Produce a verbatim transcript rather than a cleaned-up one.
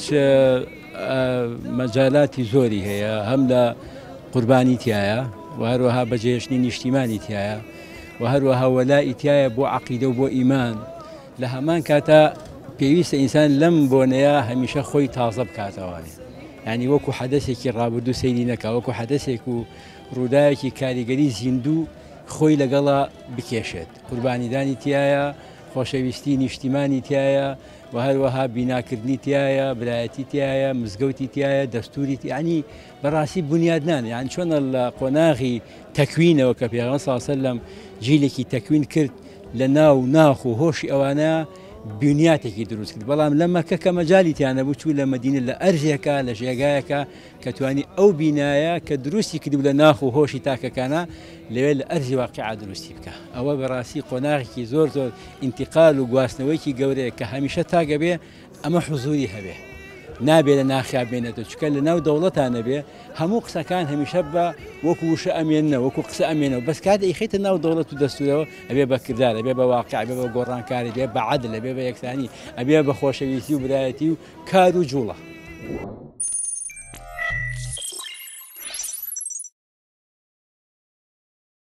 مەجالاتی زۆری هەیە، هەم لە قوربانی تایە و هەروەها بەجێهێشتنی نیشتیمانی تایە و هەروەها وەلای تایە بۆ عەقیدە و بۆ ئیمان. لە هەمان کاتە پێویستە ئینسان لەم بۆنەیە هەمیشە خۆی تازە بکاتەوە، یعنی وەکو حەدەسێکی ڕابردوو سەیری نەکا، وەکو حەدەسێک و ڕووداوێکی کاریگەری زیندوو خۆی لەگەڵا بکێشێت. قوربانیدانی تایە، خۆشەویستی نیشتیمانی تایە و هەروەها بیناکردنی تایە، برایەتی تایە، مزگەوتی تایە، دەستوری، یعنی بەڕاستی بنیادنان، یعنی چۆنە لە قۆناغی تەکوینەوە کە پێغەمبەر صلی الله علیه و سەلەم جیلێکی تەکوین کرد لە ناو ناخ و هۆشی ئەوانە بنیاتێکی دروست کرد. بەڵام لە مەکە کە مەجالی تیان نەبوو، چوو لە مەدینە لە ئەرزێکە لە ژێگایەکە کە توانی ئەو بینایە کە دروستی کردو لە ناخ و هۆشی تاکەکانە لەوێ لە ئەرزی واقعا دروستی بکە. ئەوە بەڕاستی قۆناغێکی زۆر زۆر ئینتیقال و گواستنەوەیکی گەورەیە کە هەمیشە تاگە بێ ئەمە حوزوری هەبێ، نابێت لە ناخیا بێنێتەوە، چکە لە ناو دەوڵەتانە بێ هەموو قسەکان هەمیشە بە وەکو وشە ئەمێننە، وەکو قسە ئەمێنەوە، بەس کاتێ ئیخیتە ناو دەوڵەت و دەستورەوە ئەبێ بە کردارە، ئەبێ بە واقع، ئەبێ بە گۆڕانکاری، ئەبێ بە عەدل، ئەبێ بە یەکسانی، ئەبێ بە خۆشەویستی و برایەتی و کار و جوڵە.